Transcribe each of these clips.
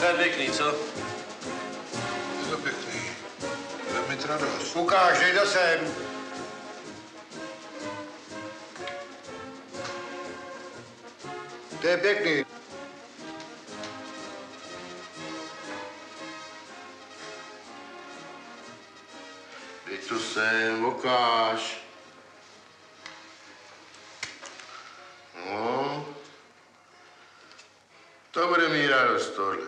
To je pěkný, co? Je to pěkný. Bude mít radost. Lukáš, dej to sem. To je pěkný. Dej to sem, Lukáš. No. To bude mít radost, tohle.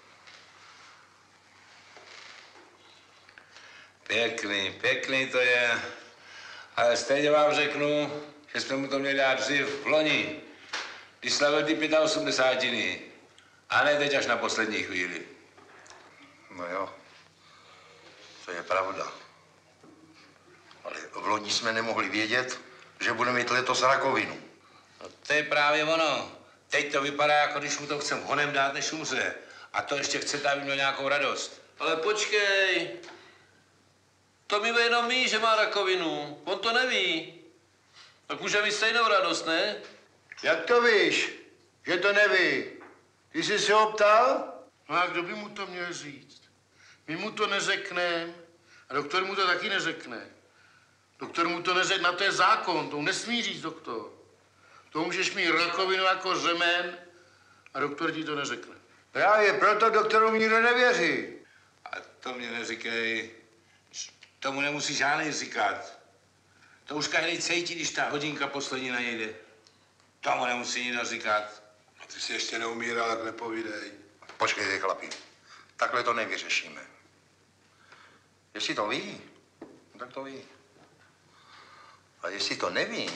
Pěkný to je. Ale stejně vám řeknu, že jsme mu to měli dát dřív v loni, když slavil ty 85. A ne teď až na poslední chvíli. No jo, to je pravda. Ale v loni jsme nemohli vědět, že budeme mít letos rakovinu. No to je právě ono. Teď to vypadá, jako když mu to chcem honem dát, než umře. A to ještě chcete, aby měl nějakou radost. Ale počkej. To my jenom ví, že má rakovinu. On to neví. Tak může mít stejnou radost, ne? Jak to víš, že to neví? Ty jsi se ho ptal? No a kdo by mu to měl říct? My mu to neřekneme a doktor mu to taky neřekne. Doktor mu to neřekne, na to je zákon, to nesmí říct doktor. To můžeš mít rakovinu jako řemen a doktor ti to neřekne. Právě proto doktorům nikdo nevěří. A to mě neříkej. Tomu nemusí žádný říkat. To už každý cítí, když ta hodinka poslední na něj jde. Tomu nemusí nikdo říkat. A ty si ještě neumíral, tak nepovídej. Počkejte, chlapi, takhle to nevyřešíme. Jestli to ví, tak to ví. A jestli to neví,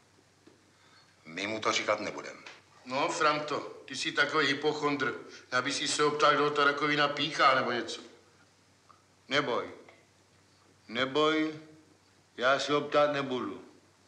my mu to říkat nebudeme. No, Franto, ty jsi takový hypochondr. Já bych si se optal, kdo ta rakovina píchá nebo něco. Neboj, já si ho ptát nebudu.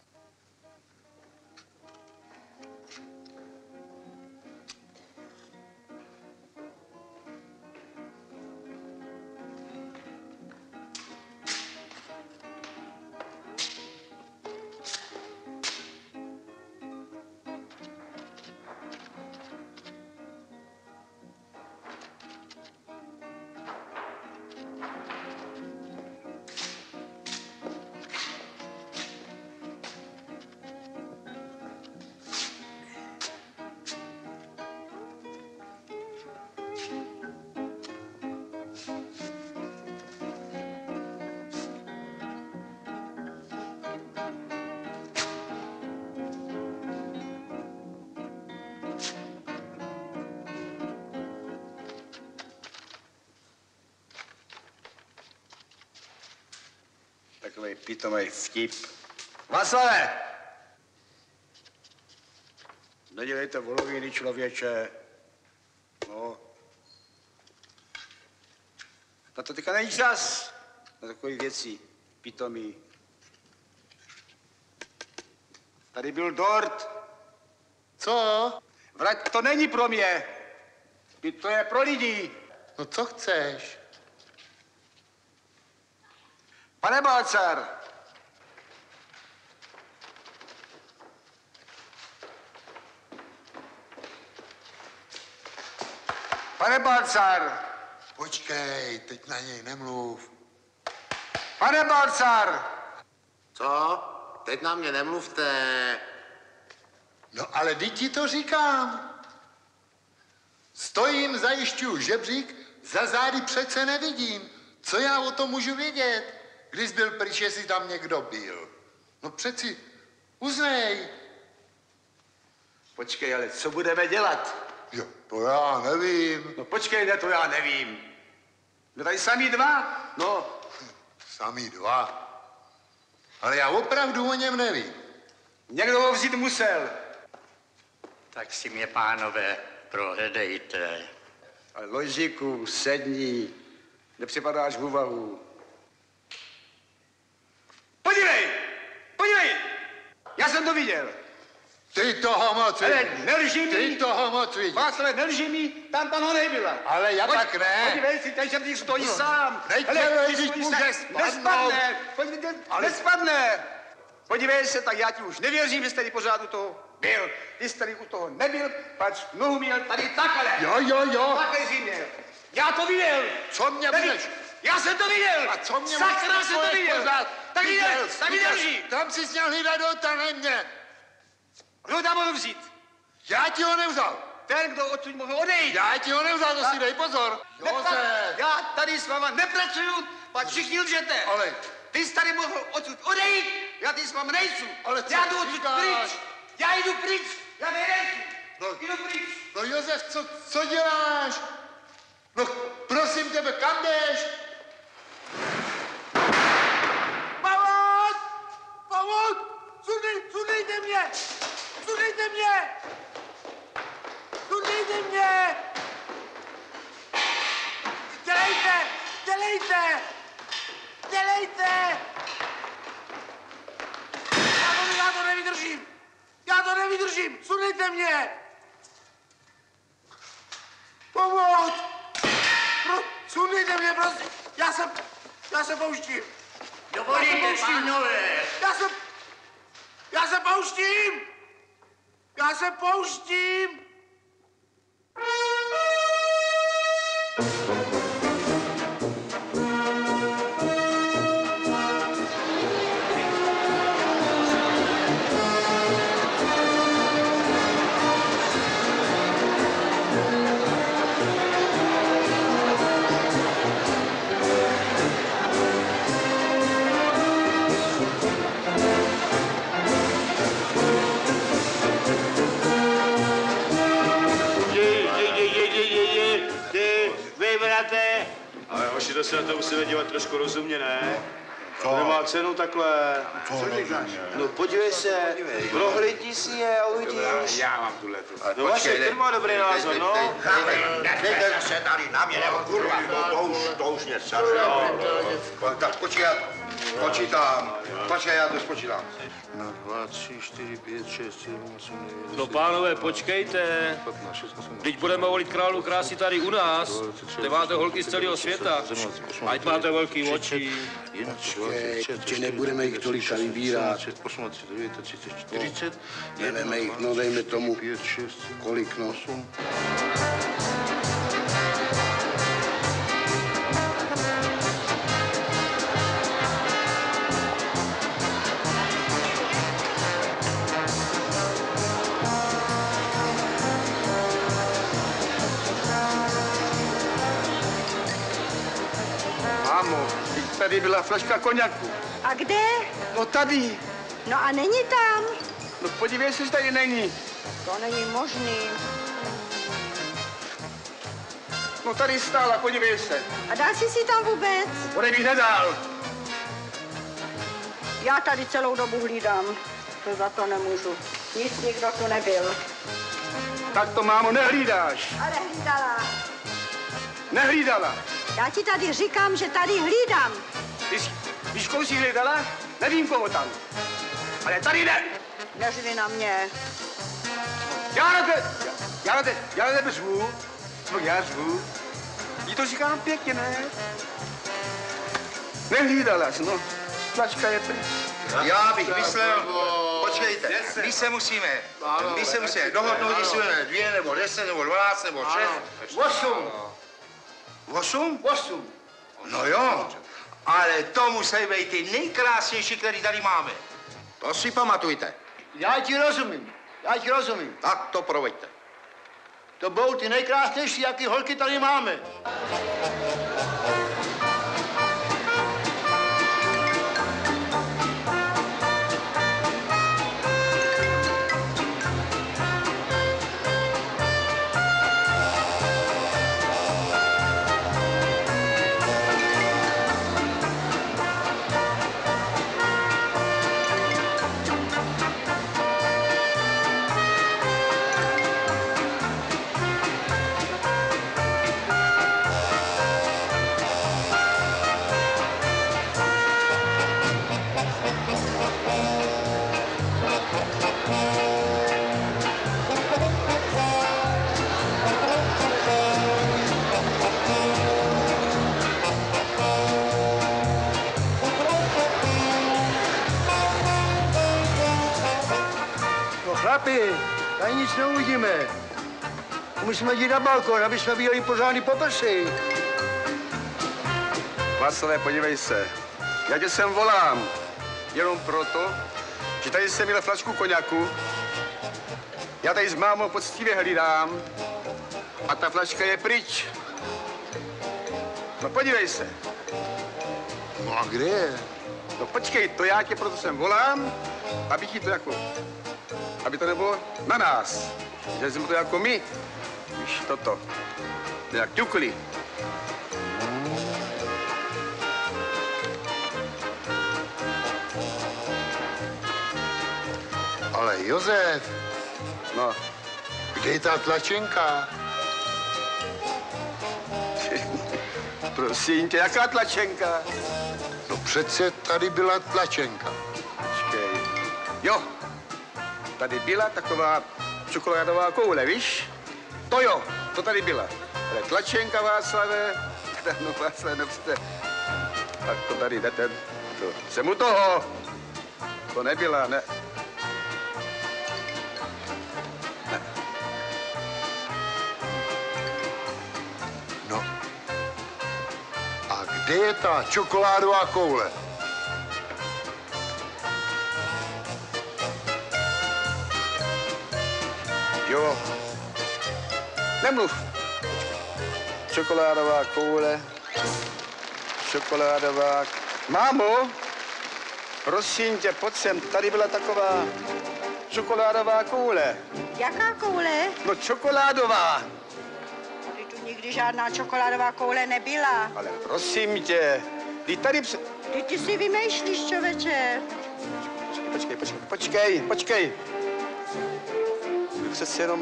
Takový pitomej vtip. Václave! Nedělejte voloviny, člověče. No. Na to teďka není čas. Na takové věci. Pitomý. Tady byl dort. Co? Vrať, to není pro mě. To je pro lidi. No co chceš? Pane Balcar. Pane Balcar. Počkej, teď na něj nemluv. Pane Balcar. Co? Teď na mě nemluvte. No ale teď ti to říkám. Stojím, zajišťuju žebřík, za zády přece nevidím. Co já o tom můžu vědět, když byl pryč, jestli tam někdo byl? No přeci, uznej. Počkej, ale co budeme dělat? Jo, to já nevím. No počkej, ne, to já nevím. No tady sami dva? No. Sami dva. Ale já opravdu o něm nevím. Někdo ho vzít musel. Tak si mě, pánové, prohledejte. Ale Lojzíku, sedni. Nepřipadáš v úvahu. Podívej! Podívej! Já jsem to viděl. Ty toho moc Ale vidíš. nelži mi. Ty toho moc vidíš. Václav, nelži mi, tam pan ho nebyla. Ale já tak ne. Podívej si, ten žebřík stojí sám. Teď Hele, tebe, ty když stojíš může sám. spadnout. Nespadne. Podívej, nespadne. Podívej se, tak já ti už nevěřím, že jsi tady pořád u toho. Byl. Ty jsi tady u toho nebyl, pač nohu měl tady takhle. Jo. Takhle jsi měl. Já to viděl. Co mě Neví- budeš? Já jsem to viděl. A co mě Sakra jsem to viděl. Tak mi drží. Tam si sněl hydadota, ne mě. Kdo tam mohl vzít? Já ti ho nevzal. Ten, kdo odsud mohl odejít. Já ti ho nevzal, to si dej pozor. Josef. Já tady s váma nepracuju, pak všichni lžete. Ale Ty jsi tady mohl odsud odejít, já tady s vámi nejsem. Ale co já jdu odsud říkáš? pryč. Já jdu pryč. Já nejsem. No. Jdu pryč. no Josef, co děláš? No prosím tebe, kam jdeš? Pomoc! Sundejte mě! Sundejte mě! Sundejte mě! Dělejte! Já to nevydržím! Sundejte mě! Pomoc! Sundejte mě, prosím! Já se pouštím! Dovolíte, pánové. Já se pouštím! Ale hoši, to se na to musíme dívat trošku rozumně, ne? To nemá cenu takhle. Co říkáš? No podívej se, prohlídni si je a uvidíš. Já mám tuhletu. No vaše firma má dobrý názor, no. Dejte se tady na mě, nebo kurva, to už mě sere. Tak počítám. Počkej, já to spočítám. 1, 2, 3, 4, 5, 6, 7, 8, 9, No pánové, počkejte. 15, 16, Teď budeme volit králu krásy tady u nás. Kde máte holky z celého světa. Ať máte velký oči. 21, Že nebudeme jich tolika vybírat. 28, 39, 30, 40. Neveme jich, no dejme tomu, 5, 6, kolik, no. 8. Mámo, teď tady byla flaška koněku. A kde? No tady. No a není tam? No podívej se, že tady není. To není možný. No tady stála, podívej se. A dal jsi si tam vůbec? Ode bych nedal. Já tady celou dobu hlídám. To za to nemůžu. Nic nikdo tu nebyl. Tak to, mámo, nehlídáš. Ale hlídala. Nehlídala. Já ti tady říkám, že tady hlídám. Víš, koho jsi hlídala? Nevím, koho tam. Ale tady ne. Neřvi na mě. Já na tebe řvu. No já řvu. Jí to říkám pěkně, ne? Nehlídala jsi, no. Tlačka je pryč. Já bych myslel, počkejte, my se musíme dohodnout, jestli budeme 2 nebo 10 nebo 12 nebo 6. 8. 8? 8. No jo, ale to musí být ty nejkrásnější, který tady máme. To si pamatujte. Já ti rozumím. Tak to proveďte. To budou ty nejkrásnější, jaký holky tady máme. Chlapi, tady nic neuvidíme. Musíme jít na balkon, aby jsme viděli pořádný poprsy. Václavé, podívej se. Já tě sem volám. Jenom proto, že tady jsem měl flašku koněku. Já tady s mámou poctivě hlídám. A ta flaška je pryč. No podívej se. No a kde je? No počkej, to já tě proto sem volám, aby ti to jako... Aby to nebylo na nás. Že jsme to jako my. Víš, toto. Jak ťukli. Ale Josef, No, kde je ta tlačenka? prosím tě, jaká tlačenka? No přece tady byla tlačenka. Počkej. Jo, tady byla taková čokoládová koule, víš? To jo, to tady byla. Ale tlačenka, Václave, no Václave, nepřete. Tak to tady jdete, to, jsem u toho. To nebyla, ne. No. A kde je ta čokoládová koule? Jo. Nemluv. Čokoládová koule. Čokoládová... Mámo, prosím tě, pojď sem. Tady byla taková čokoládová koule. Jaká koule? No čokoládová. Tady tu nikdy žádná čokoládová koule nebyla. Ale prosím tě, tady... Ty si vymýšlíš, čověče. Počkej. Přece jenom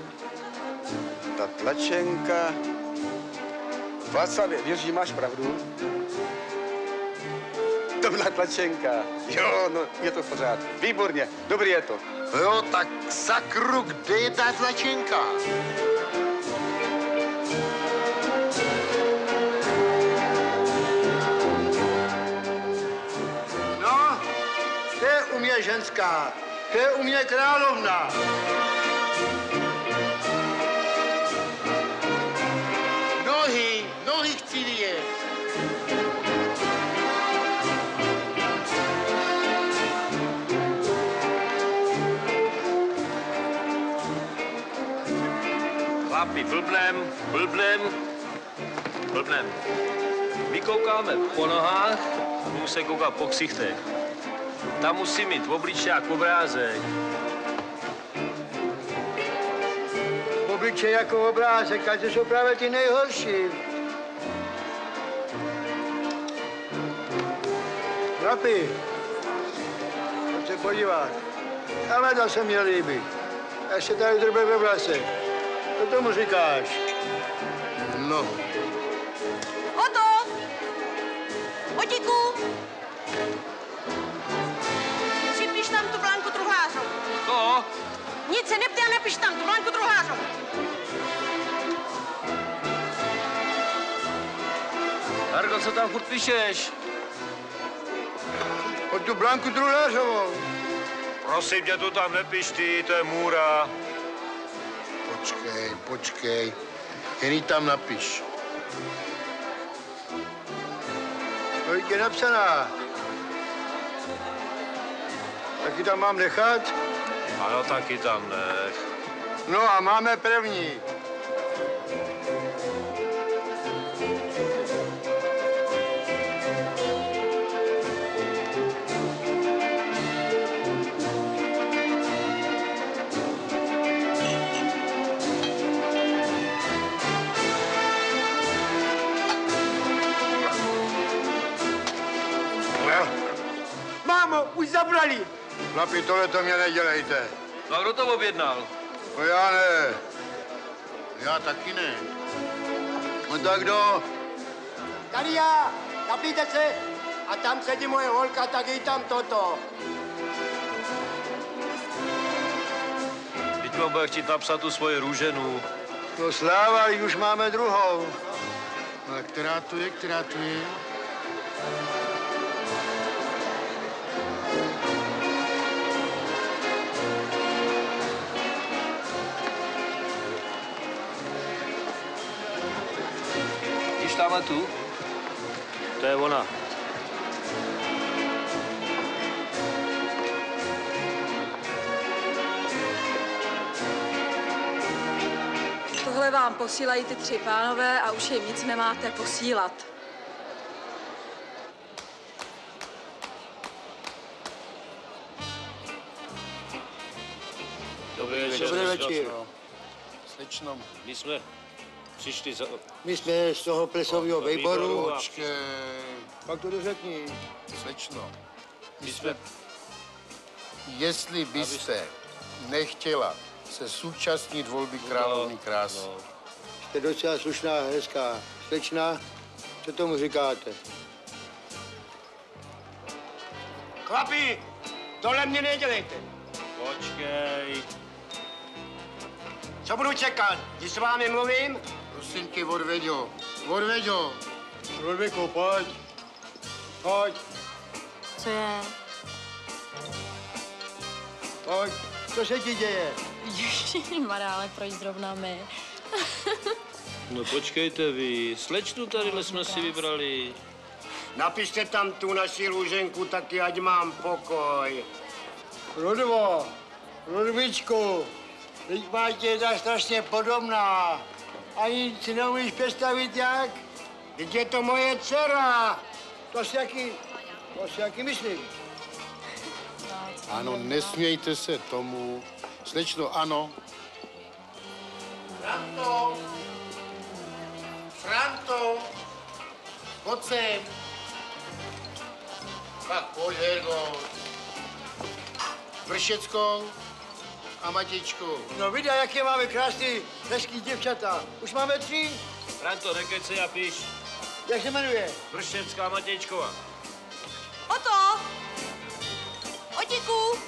ta tlačenka... Václavě, věřím, máš pravdu? To byla tlačenka. Jo, no, je to v pořádku. Výborně, dobrý je to. Jo, tak sakru, kde je ta tlačenka? No, to je u mě ženská, to je u mě královna. Nohy chci vidět. Chlapi, blbnem. My koukáme po nohách, musí koukat po ksichtech. Tam musí mít obličák, obrázek. Obličej jako obrázek, a to jsou právě ty nejhorší. Chlapi, pojď se podívat. Ale to se mně líbí. Jak se tady drbe ve vlase. Co tomu říkáš? No. Oto! Otíku! Připiš tam tu Blanku Truhlářovou. To? Nic se neptej a napiš tam tu Blanku Truhlářovou. Hargo, co tam furt píšeš? Od tu Blanku Truhlářovou. Prosím tě, to tam nepiš ty, to je můra. Počkej. Jen ji tam napiš. To je napsaná. Taky tam mám nechat? Ano, taky tam nech. No a máme první. Mámo, už zabrali. Chlapi, tohle to mě nedělejte. No a kdo to objednal? No já ne. Já taky ne. No tak kdo? Tady já, napijte se. A tam sedí moje holka, tak jí tam toto. Teď mám bude chtít napsat tu svoji růženu. No sláva, už máme druhou. No a která to je? tamhle tu? To je ona. Tohle vám posílají ty 3 pánové a už jim nic nemáte posílat. Dobrý večer. Dobrý večer. Slečno, My jsme přišli za... My jsme z toho plesového výboru. počkej. Pak to dořekni. Slečno, My jsme... jestli byste nechtěla se zúčastnit volby královny krásy, Jste docela slušná, hezká slečna. Co tomu říkáte? Chlapi, tohle mě nedělejte. Počkej. Co budu čekat, když s vámi mluvím? prosím tě, Vorveďo, Vorveďo. Rodviku, pojď. Pojď, Co je? pojď. Co se ti děje? Ježišmarja, ale proč zrovna my? No počkejte vy, slečnu tadyhle jsme si vybrali. Napište tam tu naši růženku taky, ať mám pokoj. Rodvo, Rodvičku, teď máš tě tak strašně podobná. Ani si neumíš představit jak? Teď je to moje dcera. To si jaký myslíš? Ano, nesmějte se tomu. Slečno, ano. Franto! Franto! Pojď sem. Tak pojď, Hergo. Vršecko a Matějčko. No vidíte, jaké máme krásný, hezký děvčata. Už máme 3. Franto, nekej se a píš. Jak se jmenuje? Vršecká Matějčková. Oto! Otíku!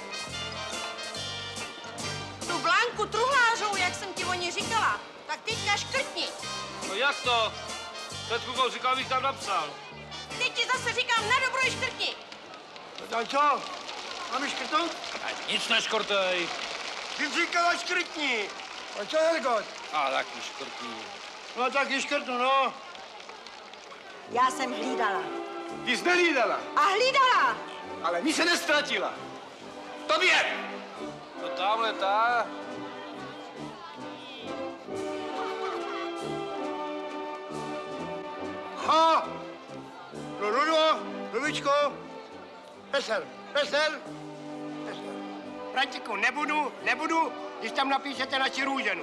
Tu Blanku Truhlářovou, jak jsem ti o ní říkala, tak teďka škrtni. No jak to? Před chvilkou říkal, abych tam napsal. Teď ti zase říkám, na dobro ji škrtni. No co? Máme škrtnout? Nic neškrtej. Ty jsi říkala škrtni. A co, Hergot? A taky škrtní. No tak ji škrtnu, no. Já jsem hlídala. Ty jsi nehlídala, A hlídala! ale mi se nestratila. Tobě! No tamhle ta. Ha! No, Rudo, Rubičko. Peser. Frantiku, nebudu, když tam napíšete naši růženu.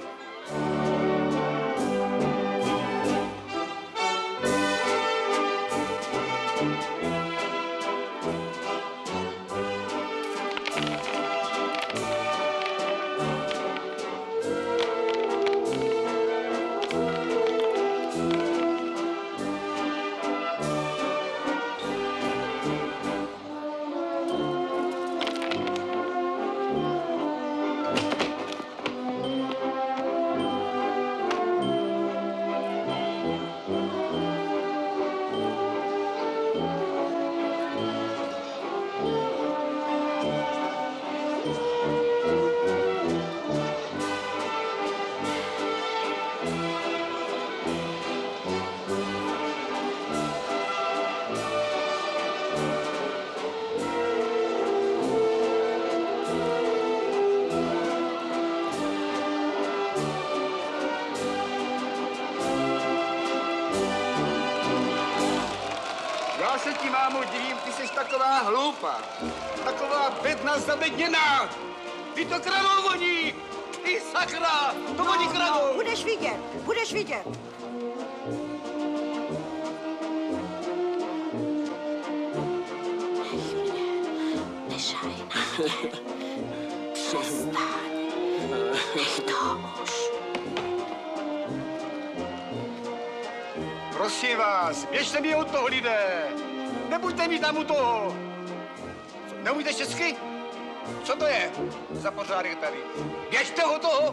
Já se ti, mámo, divím, ty jsi taková hloupá. Taková bedna zabedněná. Ty to kradou voní. Ty sakra, to oni kradou. Budeš vidět. Nešaj na mě. Přestaň. Nech to už. Prosím vás, běžte mi od toho, lidé. Nebuďte mi tam u toho. Co, neumíte česky? Co to je za pořádek tady? Běžte od toho.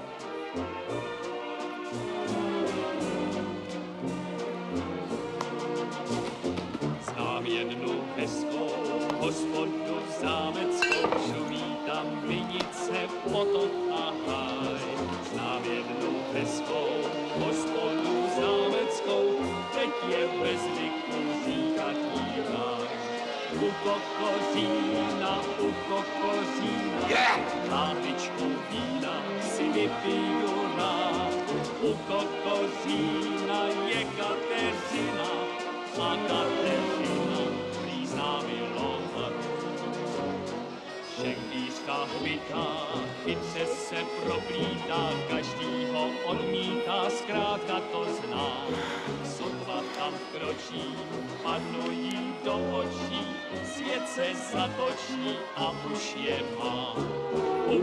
Znám jednu hezkou hospodu zámeckou, šumí tam vinice, potok a háj. Znám jednu hezkou hospodu zámeckou, teď je u kokozína, láhvičku vína si vypiju rád. U kokozína je Kateřina a Kateřina plízná milovat. Šenkýřka hbitá, chytře se proplítá, každýho odmítá, zkrátka to zná. Sotva tam kročí, padnu jí do očí, svět se zatočí a už je má. U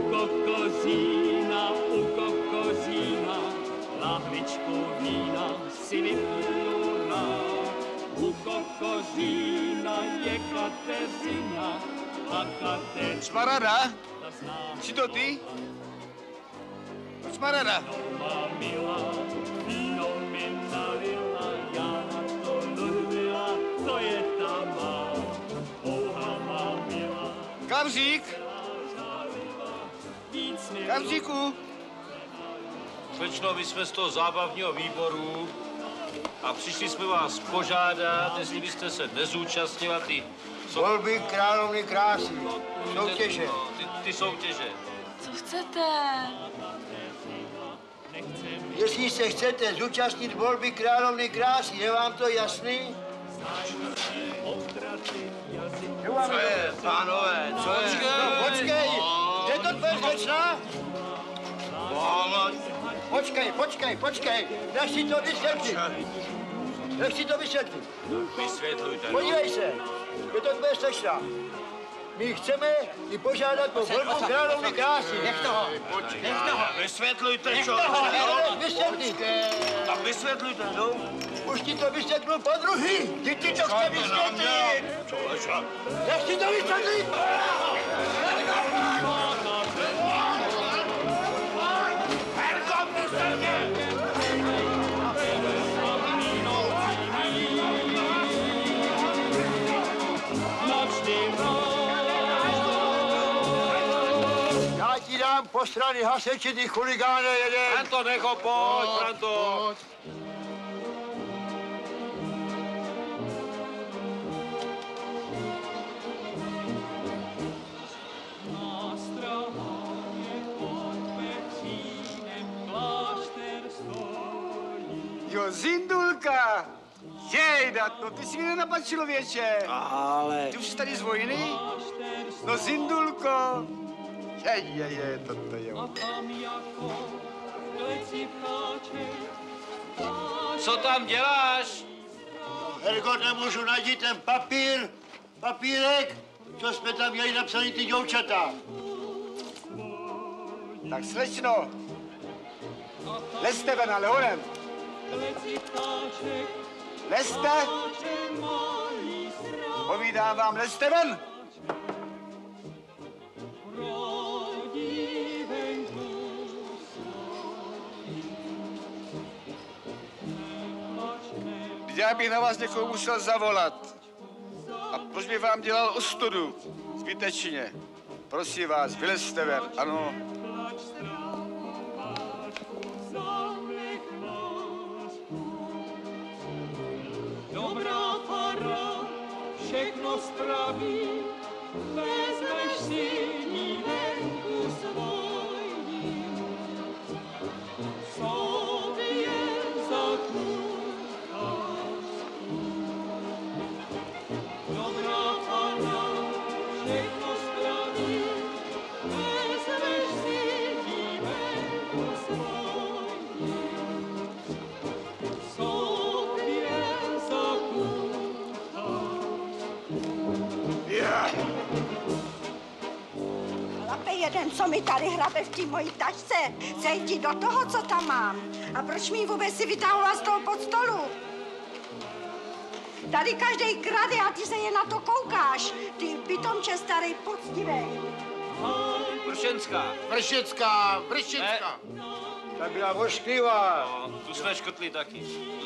kokozína, lahvičku vína si vypiju rád. U kokozína je Kateřina a Kateřina. Smarada? Jsi to ty? Smarada. Má milá, víno mi nalila, já na to ludila, to je ta má. Ouha má milá. Kamřík? Kamříku? Slečno, my jsme z toho zábavního výboru a přišli jsme vás požádat, jestli byste se nezúčastnila ty... Volby královny krásy. Soutěže. Ty soutěže. Co chcete? Jestli se chcete zúčastnit volby královny krásy, je vám to jasný? Co je, pánové, co je? No, počkej, kde to tvoje slečna? Počkej, nech si to vysvětlit. Vysvětlujte. Podívej se, kde to tvoje slečna? My chceme ji požádat po volbu královny krásy. Nech toho. Vysvětlujte, čo? Vysvětlit. Tak vysvětlujte. No, už ti to vysvětlil po druhý. Ty ti to chce vysvětlit. Nech si to vysvětlit. Já ti dám posraný haseči, ty chuligáne jeden. Franto, nech ho, pojď, Franto. Jo, Zindulka! Jejda, to ty si mi nenapad, člověče. Ale... Ty už jsi tady z vojny? No, Zindulko! Toto je. Co tam děláš? Herko, nemůžu najít ten papírek, co jsme tam měli napsaný ty děvčata. Tak slečno, lezte ven, ale honem. Lezte. Povídám vám, lezte ven. Já bych na vás někoho musel zavolat. A proč bych vám dělal ostudu? Zbytečně. Prosím vás, vylezte ven, ano. Dobrá fara všechno spraví, vezmeš si ní venku svojí. Sobě zaklukáš. Dobrá fara všechno spraví, vezmeš si ní venku svojí. Sobě Chlape jeden, co mi tady hrabe v té mojí tašce, zajdi do toho, co tam mám. A proč mi vůbec si vytahoval z toho pod stolu? Tady každej krade a ty se jen na to koukáš. Ty pitomče starý poctivej. Vršecká. Ta byla vošklivá. No, tu jsme škrtli taky.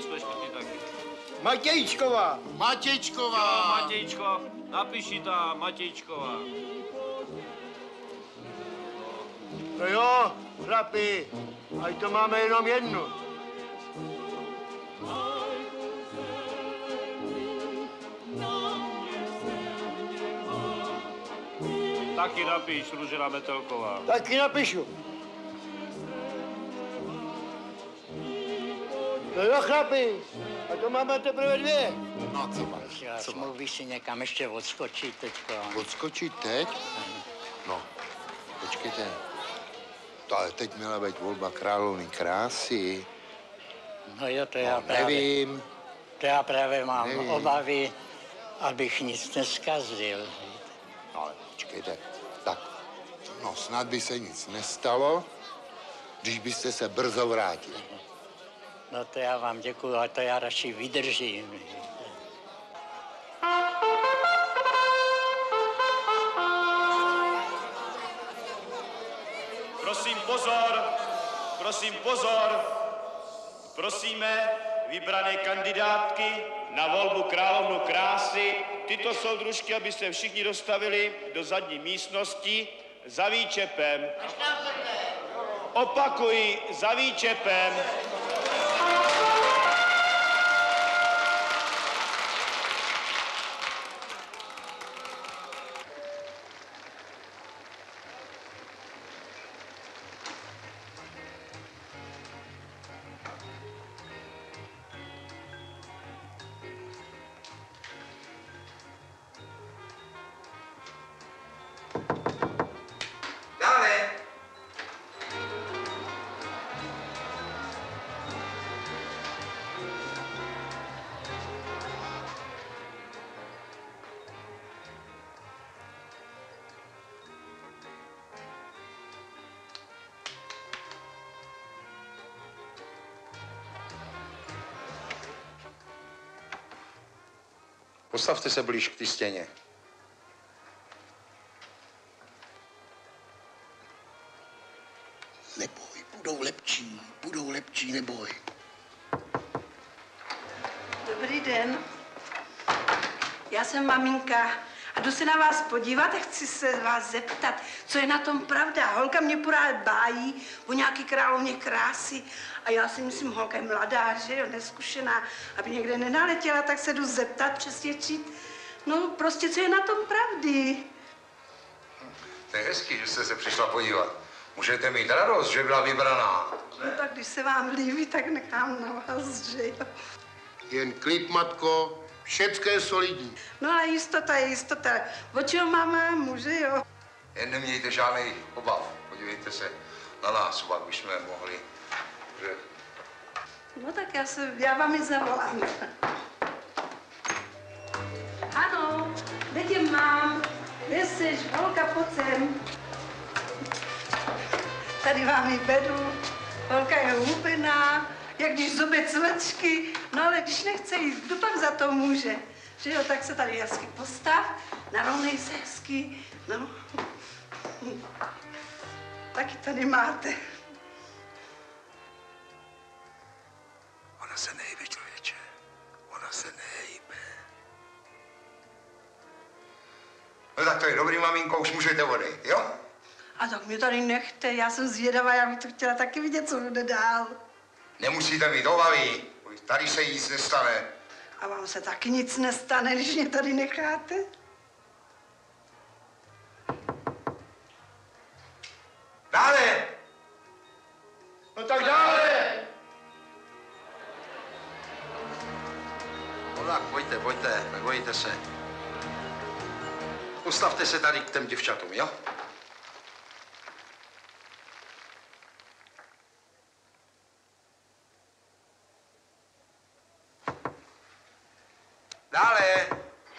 Matějčková. Jo, Matějčko, napiši tam, Matějčková. No jo, chlapi, ať to máme jenom jednu. taky napiš, Růžena Metelková. Taky napíšu. No jo, chlapi, a to máme teprve 2. No, co máš? Smluví si někam ještě odskočit teďko. Odskočit teď? No, počkejte. To ale teď měla být volba královny krásy. No jo, to já No, právě. nevím. To já právě mám Nevím. obavy, abych nic neskazil. No, ale počkejte. Tak, no snad by se nic nestalo, když byste se brzo vrátili. No to já vám děkuju, ale to já radši vydržím. Prosím pozor, prosím pozor. Prosíme vybrané kandidátky na volbu královnu krásy. Tyto soudružky, aby se všichni dostavili do zadní místnosti za výčepem. Opakuji, za výčepem. Dále. Postavte se blíž k té stěně. Neboj, budou lepší, neboj. Dobrý den. Já jsem maminka a jdu se na vás podívat a chci se vás zeptat, co je na tom pravda. Holka mě pořád bájí o nějaký královně krásy a já si myslím, holka je mladá, že jo, neskušená, aby někde nenaletěla, tak se jdu zeptat, přesvědčit. No prostě, co je na tom pravdy. To je hezký, že jste se přišla podívat. Můžete mít radost, že byla vybraná. No tak když se vám líbí, tak nechám na vás, že jo. Jen klid, matko, všecko je solidní. No a jistota je jistota. O čeho máme muže, jo? Jen nemějte žádný obav. Podívejte se na nás, pak už jsme mohli. Že... No tak já vám ji zavolám. Ano, kde tě mám? Kde jsi, holka, pojď sem. Tady vám ji beru. Holka je hubená, jak když zube cvečky. No ale když nechce jít, kdo pak za to může? Že jo, tak se tady hezky postav, narovnej se hezky, no. Taky tady máte. Ona se nejde, člověče. Ona se nejde. No tak to je dobrý, maminko, už můžete odejít, jo? A tak mě tady nechte, já jsem zvědavá, já bych to chtěla taky vidět, co bude dál. Nemusíte mít obavy, tady se nic nestane. A vám se taky nic nestane, když mě tady necháte? Dále! No tak dále! No tak, pojďte, nebojte se. Postavte se tady k těm děvčatům, jo? Dále!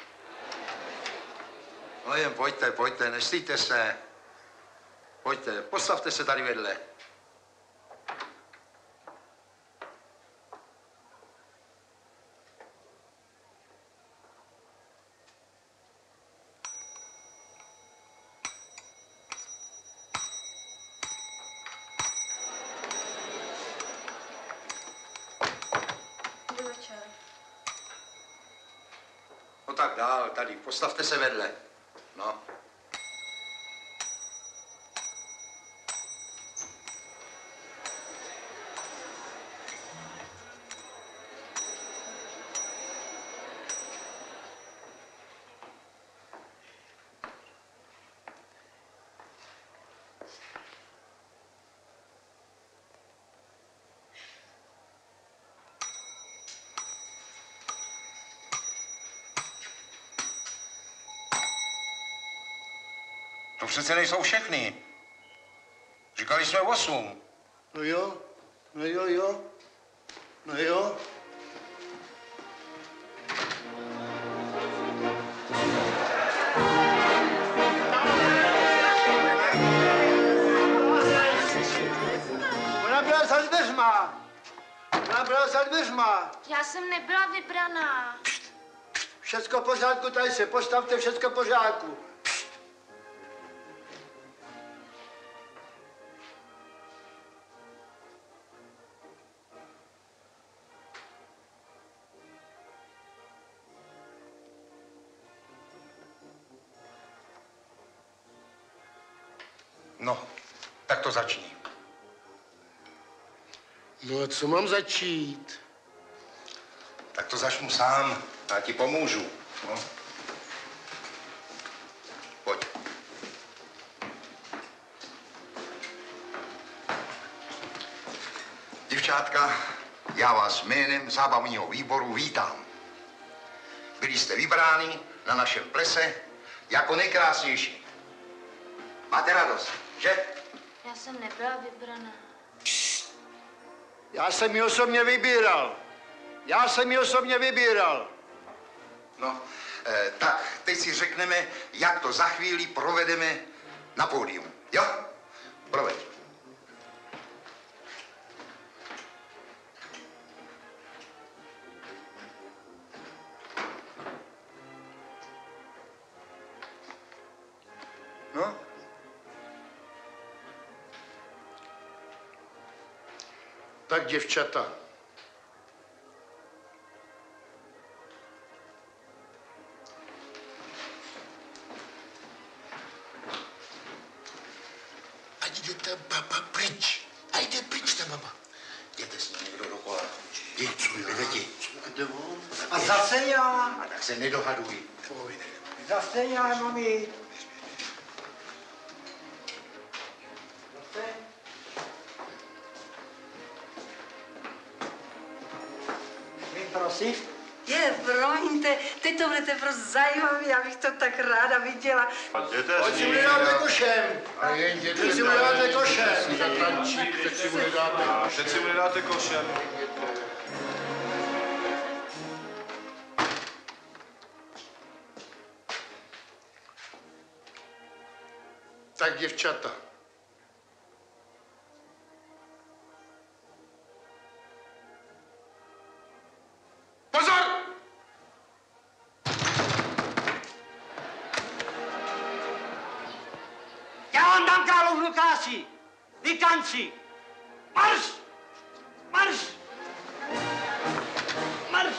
No jen pojďte, nestýjte se. Pojďte, postavte se tady vedle. No tak dál, tady, postavte se vedle. No. To přece nejsou všechny. Říkali jsme 8. No jo, no jo. Ona byla za dveřma. Já jsem nebyla vybraná. Všecko v pořádku, tady se postavte, všecko v pořádku. No, tak to začni. No a co mám začít? Tak to začnu sám, já ti pomůžu. No. Pojď. Děvčátka, já vás jménem zábavního výboru vítám. Byli jste vybráni na našem plese jako nejkrásnější. Máte radost, že? Já jsem nebyla vybraná. Já jsem ji osobně vybíral. No, tak teď si řekneme, jak to za chvíli provedeme na pódium. Jo? Proveď. No? Tak děvčata. Ať jde ta baba pryč. A jde pryč ta baba. Jděte s ní někdo dokola. Jej, co já? Jdi. Jde on. A zase já. A tak se nedohaduj. Zase já, mami. Prosím? Promiňte, teď to budete prostě zajímavý, já bych to tak ráda viděla. Pojď si bude dáte košem. A jen jděte. Teď si bude dáte košem. Zatančík, teď si bude dáte košem. Teď si bude dáte košem. Tak děvčata. Pozor! Já vám dám královnu krásy. Vy tanci. Marš! Marš! Marš!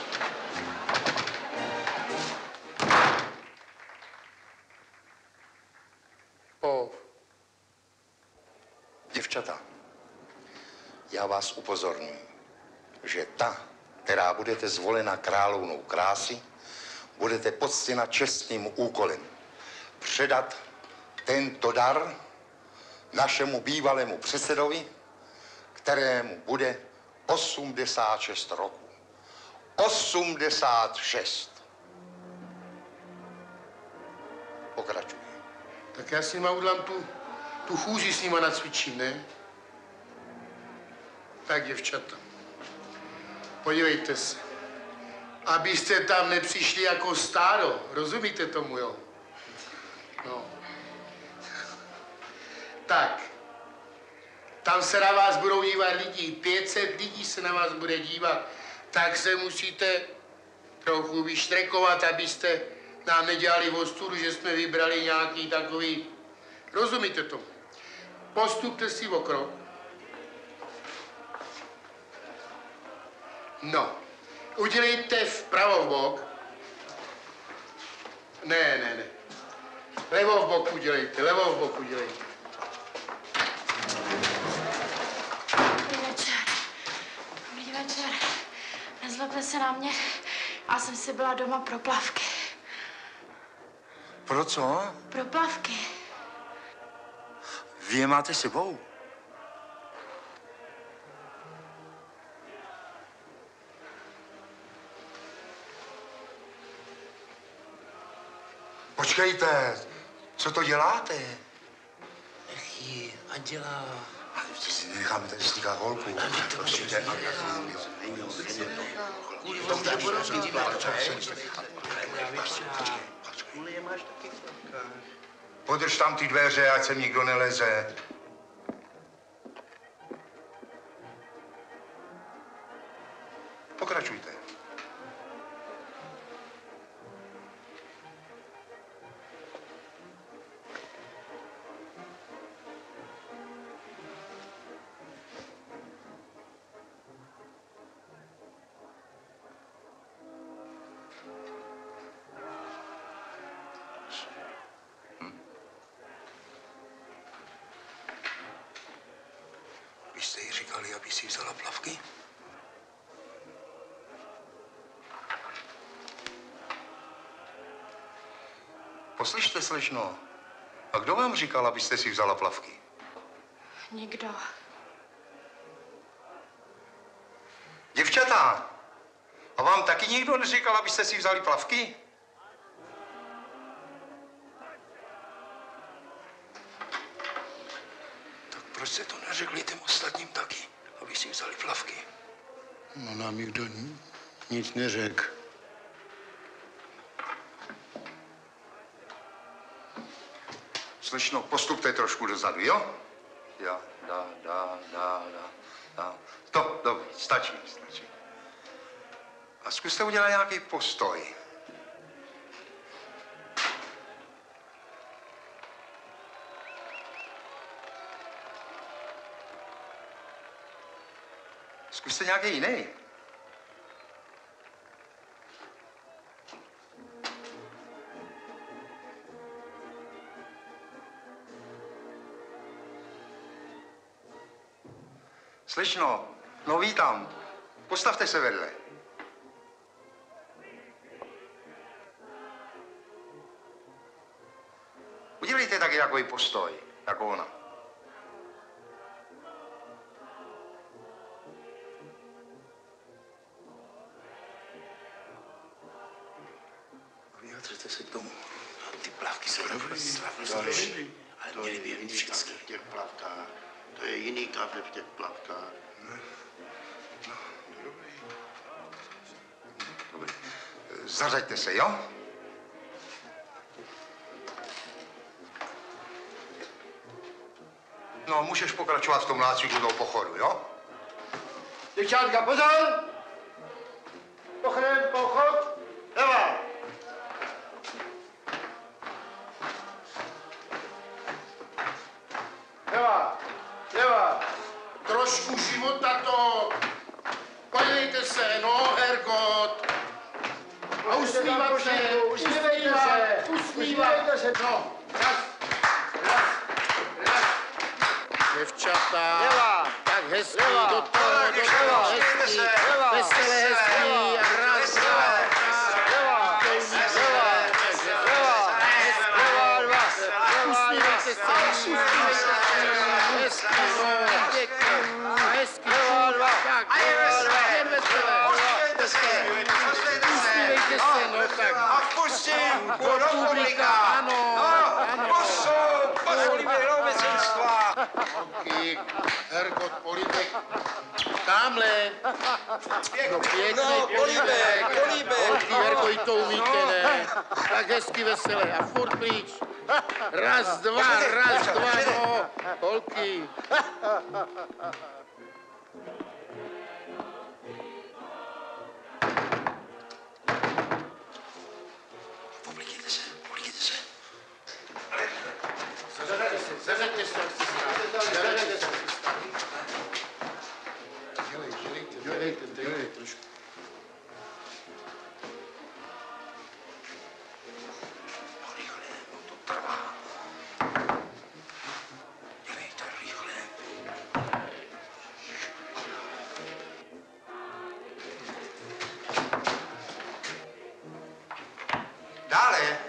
Děvčata, já vás upozorňuji, že ta, která budete zvolena královnou krásy, budete poctěna čestným úkolem předat tento dar našemu bývalému předsedovi, kterému bude 86 roků. 86. Pokračuj. Tak já s nima udělám tu chůzi s nima nacvičím, ne? Tak děvčata, podívejte se, abyste tam nepřišli jako stádo, rozumíte tomu, jo? No. Tak, tam se na vás budou dívat lidi, 500 lidí se na vás bude dívat, tak se musíte trochu vyštrekovat, abyste nám nedělali ostudu, že jsme vybrali nějaký takový, rozumíte tomu? Postupte si o krok. No, udělejte vpravo v bok. Ne. Levo v bok udělejte, Dobrý večer. Nezlobte se na mě. Já jsem si byla doma pro plavky. Pro co? Pro plavky. Vy je máte sebou? Počkejte, co to děláte? Anděla. Ty si necháme tady stýkat holku. Prosím tě, podrž tam ty dveře, ať sem nikdo neleze. Pokračujte. Vy jste jí říkali, aby si vzala plavky? Poslyšte, slečno, a kdo vám říkal, abyste si vzala plavky? Nikdo. Děvčata, a vám taky nikdo neříkal, abyste si vzali plavky? Tak proč jste to neřekli těm ostatním taky, aby si vzali plavky? No nám nikdo nic neřekl. Slečno, postupte trošku dozadu, jo? Jo, dá. To, dobře, stačí. A zkuste udělat nějaký postoj. Zkuste nějaký jiný. Slečno, no vítám. Postavte se vedle. Udělejte taky takový postoj, jako ona. Vyjadřete se k tomu. Ty plavky jsou slavnostní, ale měly by být vždycky. V těch plavkách. To je jiný kafe v těch plavkách. Dobrý. Zařaďte se, jo? No, můžeš pokračovat v tom nácviku toho pochodu, jo? Děvčátka, pozor! Pochod! Leva! Leva! Trošku života to! Podívejte se, no, Hergot! A usmívat se! Usmívat se! No, raz! Děvčata, tak hezký, do toho, hezký, veselé hezký, a raz, usmívejte se, hezký, tak, jen veselé, usmívejte se, no tak. A pustím, Republika, ano. Hergot, polibek, tamhle. No pěkný polibek. Holky, Hergo, i to umíte, ne? Tak hezky veselé a furt pryč. Raz, dva, no. Holky. Oblíkejte se. Zařaďte se. Dělejte trošku. No rychle, no to trvá. Dělejte rychle. Dále.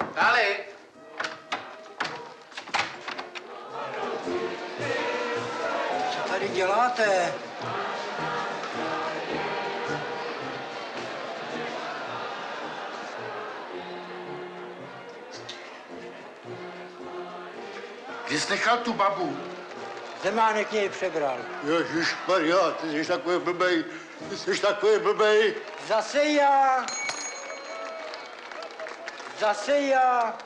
Co tady děláte? Kde jsi nechal tu babu? Zemánek něj přebral. Ježišmarja, ty jsi takový blbej. Ty jsi takový blbej. Zase já. Zase já.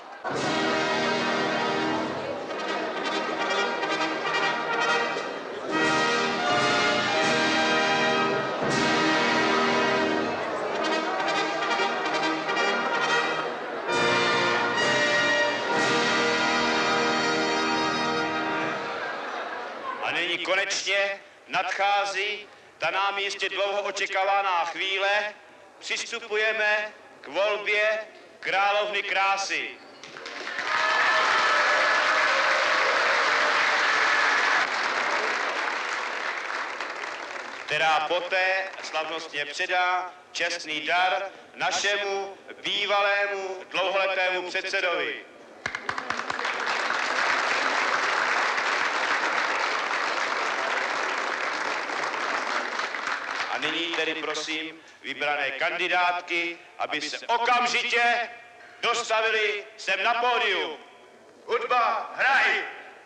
A nyní konečně nadchází ta námi jistě dlouho očekávaná chvíle. Přistupujeme k volbě královny krásy. Která poté slavnostně předá čestný dar našemu bývalému dlouholetému předsedovi. A nyní tedy prosím vybrané kandidátky, aby se okamžitě dostavili sem na pódium. Hudba, hraj!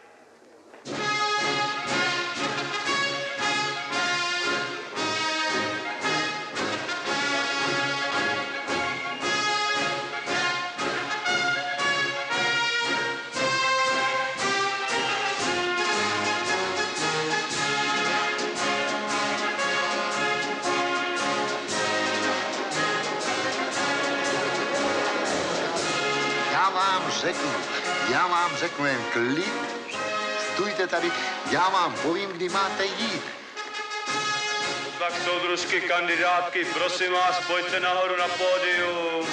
Já vám řeknu jen klid, stůjte tady, já vám povím, kdy máte jít. Tak soudružky, kandidátky, prosím vás, pojďte nahoru na pódium.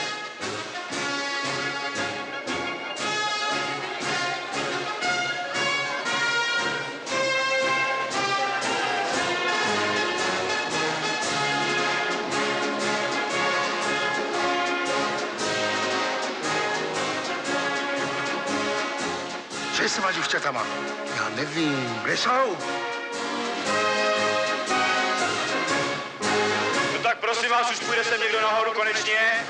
Co je s těma děvčatama? Já nevím. Kde jsou? No tak prosím vás, už půjde sem někdo nahoru konečně?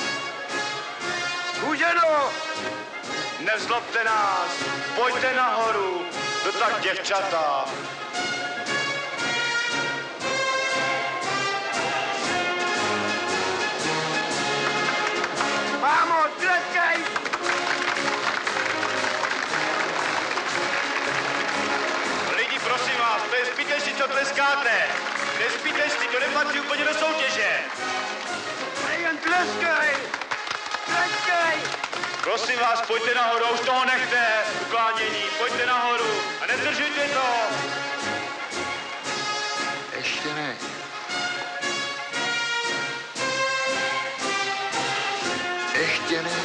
Kůženo! Nevzlobte nás, pojďte nahoru. No tak děvčata. Mámo, tleskej! Lidi, prosím vás, to je zbytečný, co tleskáte. To je zbytečný, to nepatří úplně do soutěže. Jen tleskej! Tleskej! Prosím vás, pojďte nahoru, už toho nechte, uklánění, pojďte nahoru a nedržujte to. Ještě ne. Ještě ne.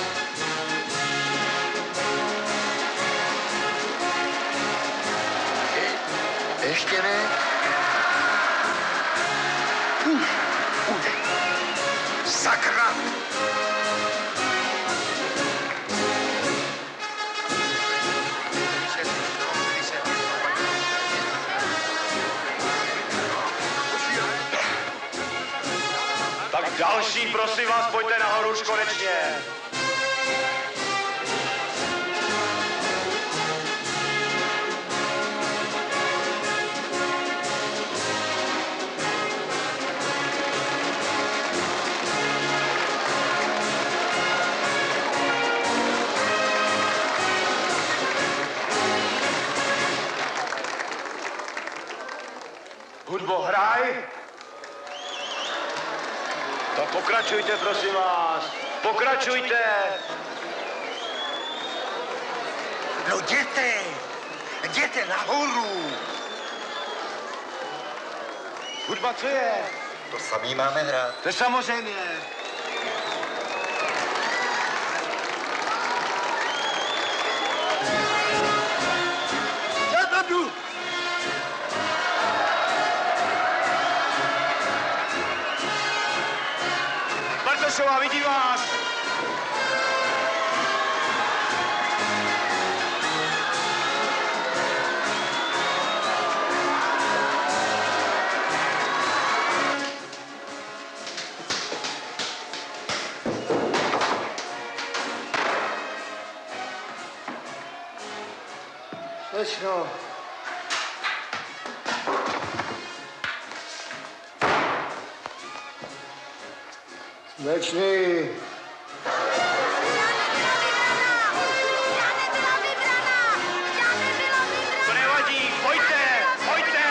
Ještě ne. Už. Sakra. Tak další, prosím vás, pojďte nahoru už konečně. Hudbo, hraj! Tak pokračujte, prosím vás. Pokračujte! No jděte nahoru! Hudba, co je? To samý máme hrát. To je samozřejmě. Já tam jdu! Bartošová, vidí vás! Slečno, Začni. To nevadí, pojďte, pojďte!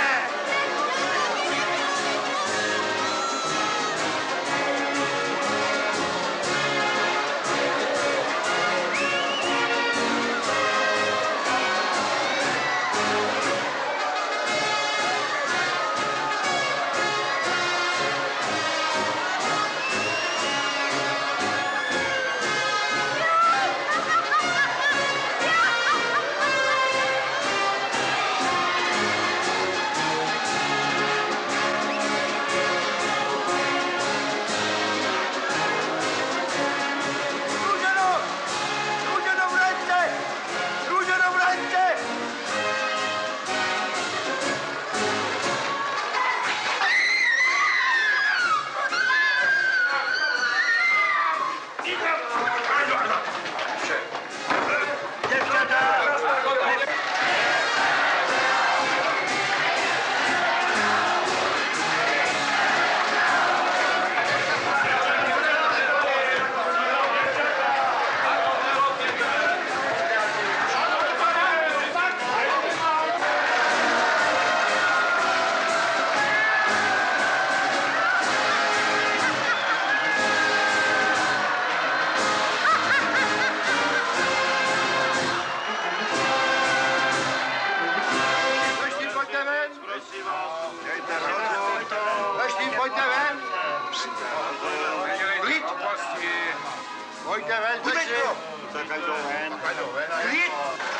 Pojďte ven, tak jdou ven. Klid!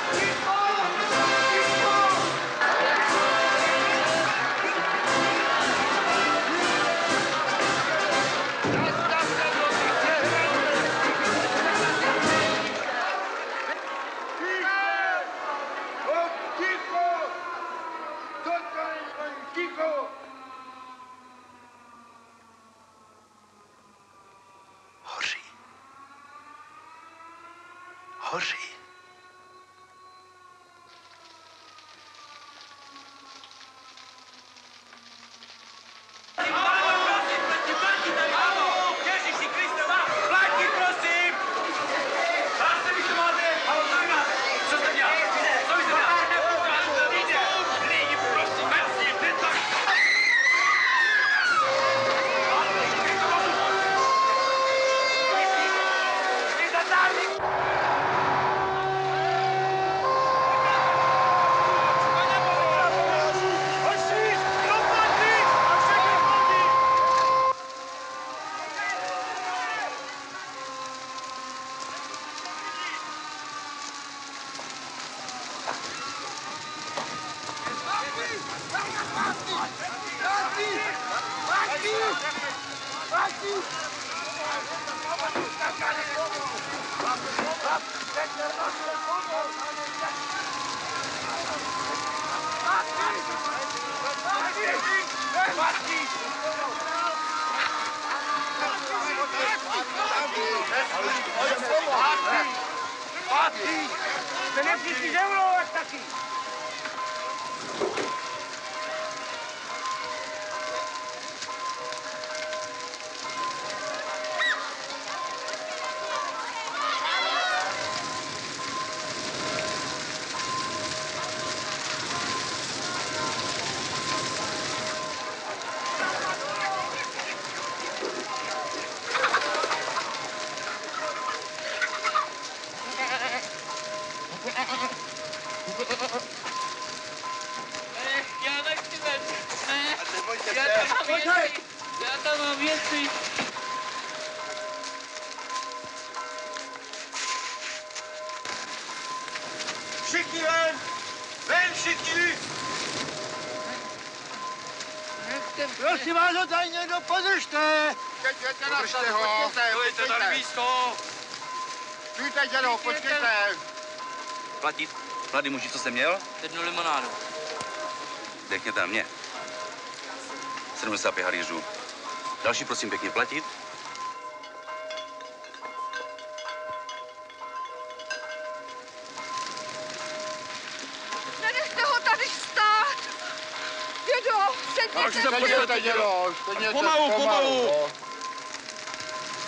Hoří. Všichni ven! Ven všichni! Prosím vás, ho tady někdo podržte! Podržte ho! Dejte tady místo! Přijďte, dědo, počkejte! Platit? Mladý muži, co jste měl? 1 limonádu. Dejte mě. 75 halířů. Další prosím pěkně platit. Nenechte ho tady stát! Dědo, sedněte! Pomalu, pomalu!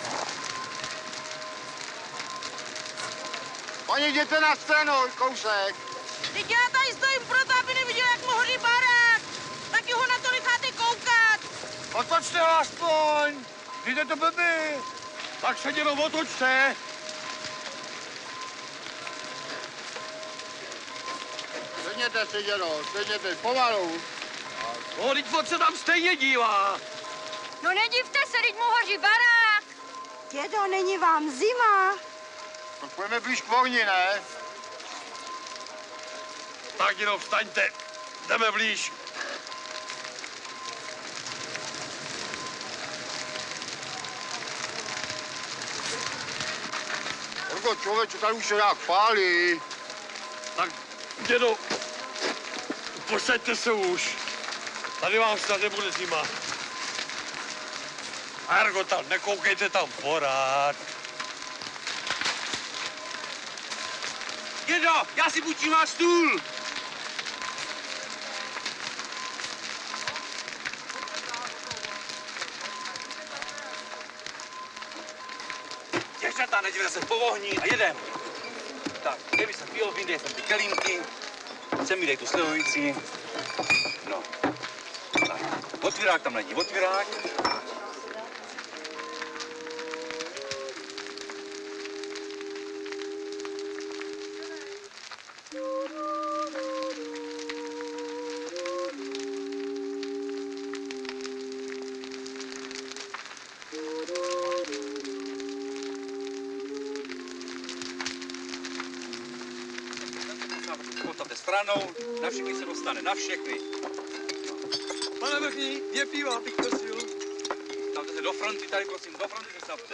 Oni jděte na stranu, kousek. Teď já tady stojím proto, aby neviděl, jak mu hoří barák. Taky ho na to necháte koukat. Otočte ho aspoň. Jde to blbý. Tak se jenom otočte. Sedněte si, dědo, sedněte, pomalu. No, teď on se tam stejně dívá. No nedivte se, teď mu hoří barák. Dědo, není vám zima? Tak pojďme blíž k ohni, ne? Tak jenom vstaňte, jdeme blíž. Horko, člověče, tady už se nějak pálí. Tak, dědo, posaďte se už. Tady vám snad nebude zima. Argo, tam nekoukejte tam porád. Dědo, já si půjčím váš stůl. Děvčata, nedívejte se po ohni a jedem. Tak, kdyby se pil, vyndej jsem ty kelímky. Sem mi dej tu slivovici. No. Tak, otvírák tam není, otvírák. Postavte stranou, na všechny se dostane, na všechny. Pane Vrchní, 2 piva, bych prosil. Stavte se do fronty tady, prosím, do fronty se stavte.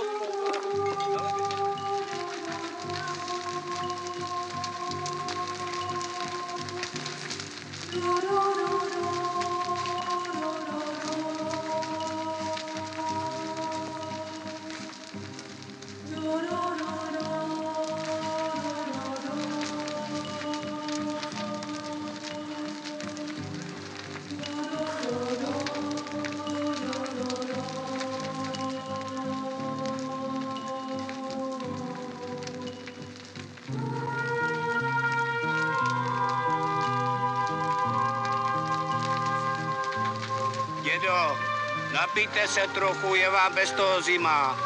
Dědo, napijte se trochu, je vám bez toho zima.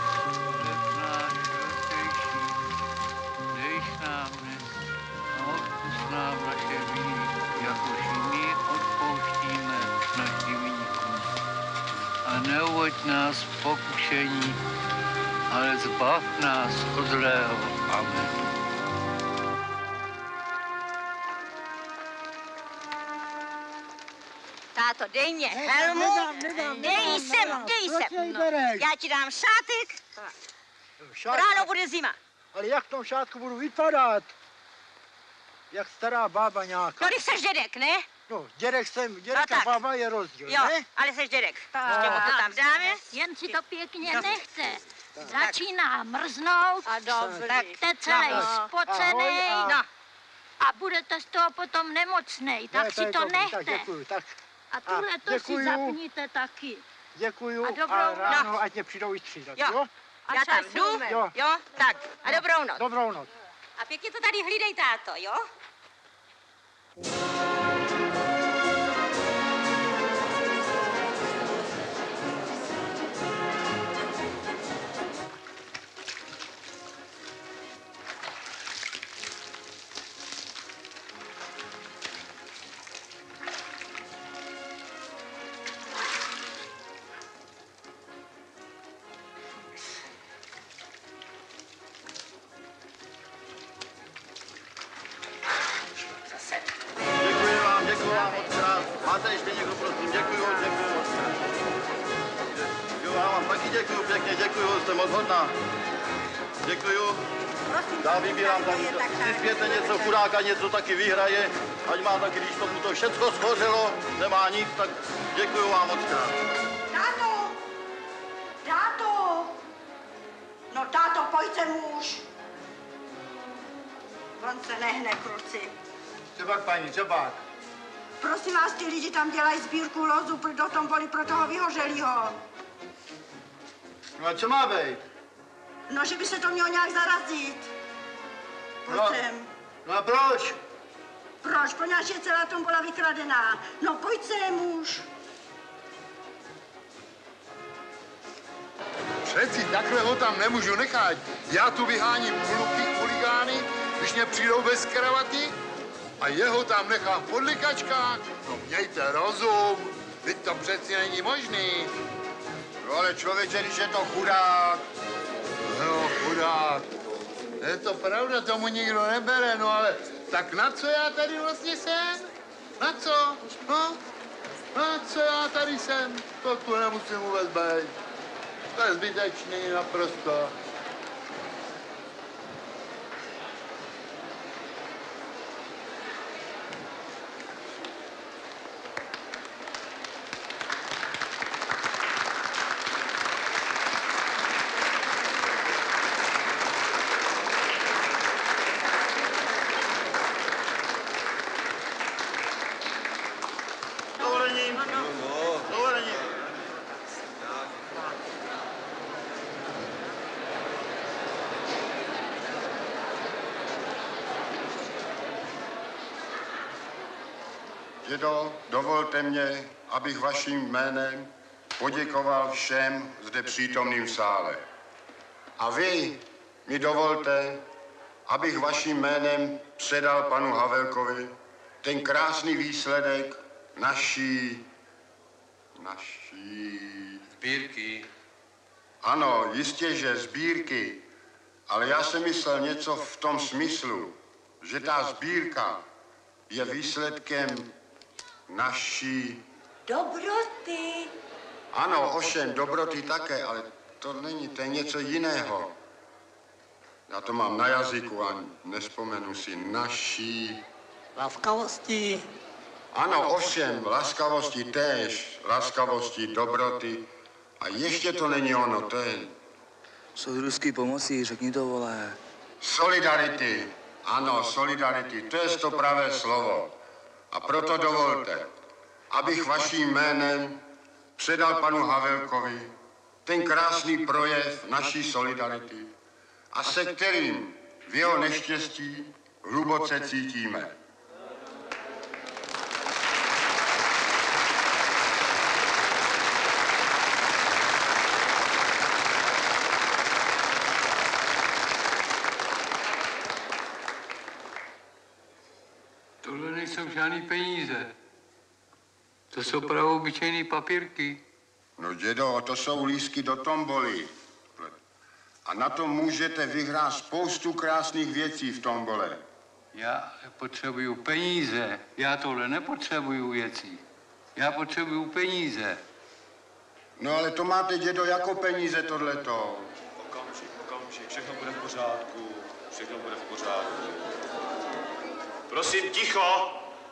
Dejš nám dnes a odpusť nám naše víny, jakož i my odpouštíme našim viníkům. A neuvoď nás v pokušení, ale zbav nás od zlého. Amen. Táto, dej mě helmu, dej sem. No, já ti dám šátek, ráno bude zima. Ale jak v tom šátku budu vypadat? Jak stará bába nějaká. No, když seš dědek, ne? No, dědek a bába je rozdíl, jo, ne? ale seš dědek. Ještě mu to tam dáme. Jen si to pěkně nechte. Začíná mrznout, tak jste celý spocený a budete z toho potom nemocnej, tak si to nechte. Tak děkuju, tak. A tuhle to si zapněte taky. Děkuju a ráno, ať mě přijdou vystřídat, jo? Já tam jdu, jo, tak a dobrou noc. Dobrou noc. A pěkně to tady hlídej, táto, jo? Děkuji vám moc krát. Máte ještě někdo, prosím? Děkuji moc krát. Jo, já vám taky děkuji pěkně, děkuji, jste moc hodná. Děkuji. Já vybírám tam, přispějte něco, chudáka něco taky vyhraje, ať má taky, když tomu to všecko schořelo, nemá nic, tak děkuji vám moc krát. Táto! Táto! No táto, pojď sem už. On se nehne, kluci. Co pak, paní, co pak? Prosím vás, ty lidi tam dělají sbírku lozu do tomboli pro toho vyhořelýho. No a co má být? No, že by se to mělo nějak zarazit. pojď sem. No a proč? Proč? Poněvadž je celá tombola vykradená. No pojď sem už. Přeci takhle ho tam nemůžu nechat. Já tu vyháním hluchý chuligány, když mě přijdou bez kravaty a jeho tam nechám v podlikačkách. No mějte rozum, teď to přeci není možný. No ale člověče, když je to chudák. No chudák. Je to pravda, tomu nikdo nebere, no ale tak na co já tady vlastně jsem? Na co? No? Na co já tady jsem? To tu nemusím vůbec být. To je zbytečný naprosto. Dědo, dovolte mě, abych vaším jménem poděkoval všem zde přítomným v sále. A vy mi dovolte, abych vaším jménem předal panu Havelkovi ten krásný výsledek naší Sbírky. Ano, jistě, že sbírky, ale já jsem myslel něco v tom smyslu, že ta sbírka je výsledkem naší... Dobroty. Ano, ovšem, dobroty také, ale to není, to je něco jiného. Já to mám na jazyku a nespomenu si naší... Laskavosti. Ano, ovšem, laskavosti též, laskavosti, dobroty. A ještě to není ono, to je... Soudružský pomocí, řekni to, vole. Solidarity. Ano, solidarity, to je to pravé slovo. A proto dovolte, abych vaším jménem předal panu Havelkovi ten krásný projev naší solidarity a se kterým v jeho neštěstí hluboce cítíme. Tohle nejsou žádný peníze. To jsou pravoobyčejný papírky. No dědo, to jsou lístky do tomboly. A na to můžete vyhrát spoustu krásných věcí v tombole. Já potřebuju peníze. Já tohle nepotřebuju věcí. Já potřebuju peníze. No ale to máte, dědo, jako peníze tohleto. Okamžik, všechno bude v pořádku. Všechno bude v pořádku. Prosím, ticho!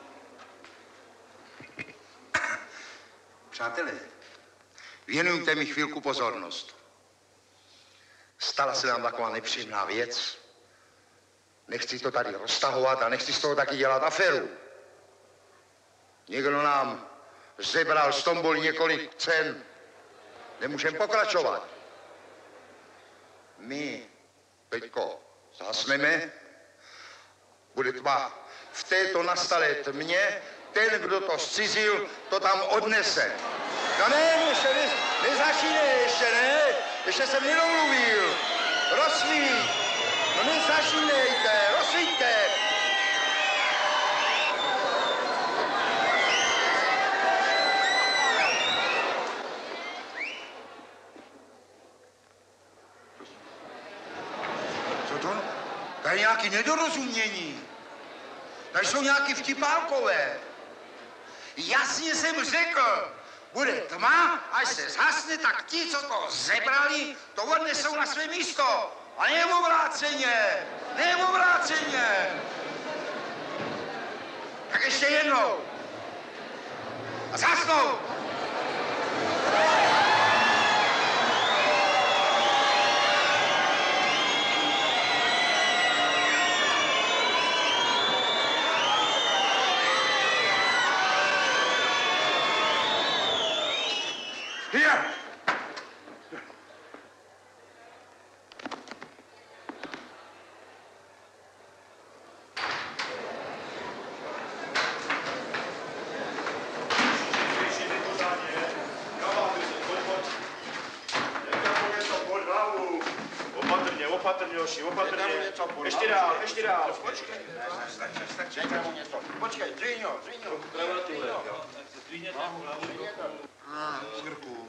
Přátelé, věnujte mi chvilku pozornost. Stala se nám taková nepříjemná věc. Nechci to tady roztahovat a nechci z toho taky dělat aféru. Někdo nám zebral z tomboly několik cen. Nemůžeme pokračovat. My, teďko, zhasneme. Bude tma. V této nastalé tmě ten, kdo to zcizil, to tam odnese. No ne, ještě nezačínej, ještě ne. Ještě jsem nedomluvil. Rozsvít. No nezačínejte, rozsvíťte. Co to? To je nějaké nedorozumění. Tady jsou nějaký vtipálkové. Jasně jsem řekl, bude tma, až se zhasne, tak ti, co to zebrali, to odnesou na své místo. A ne obráceně, ne obráceně. Tak ještě jednou. A zhasnou. Here! Opatrně, hoši, opatrně. Ještě dál, ještě dál. Počkej. Dejte mu něco. Počkej, Dvíňo. Dvíně tam hlavu. Z krku.